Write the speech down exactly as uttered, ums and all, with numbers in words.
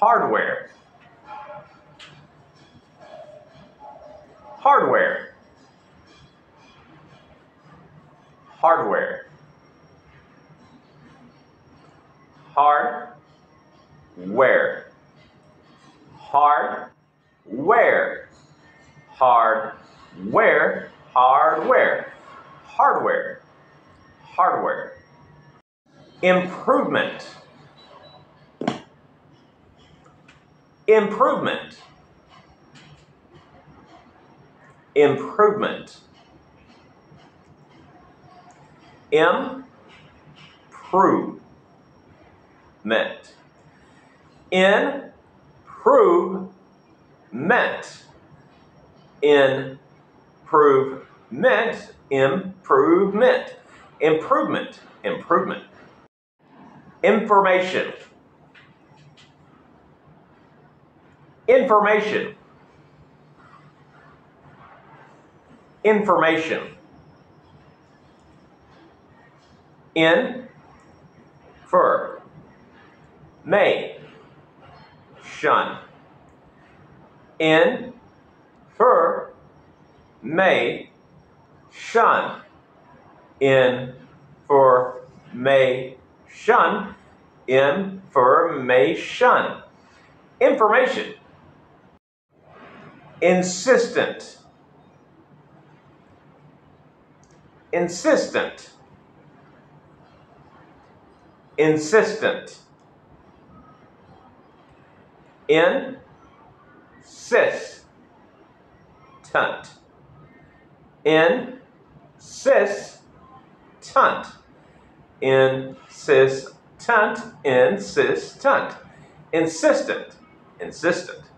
hardware, hardware, hardware, hardware, hardware, hardware, hardware, hardware, hardware. Improvement, improvement, improvement, improvement, improvement, improvement, improvement, improvement, improvement. Information, information, information. In, for, may, shun. In, for, may, shun. In, for, may, shun. Information. Information. Insistent, insistent, insistent. Insistent, insistent, insistent, insistent, insistent, insistent.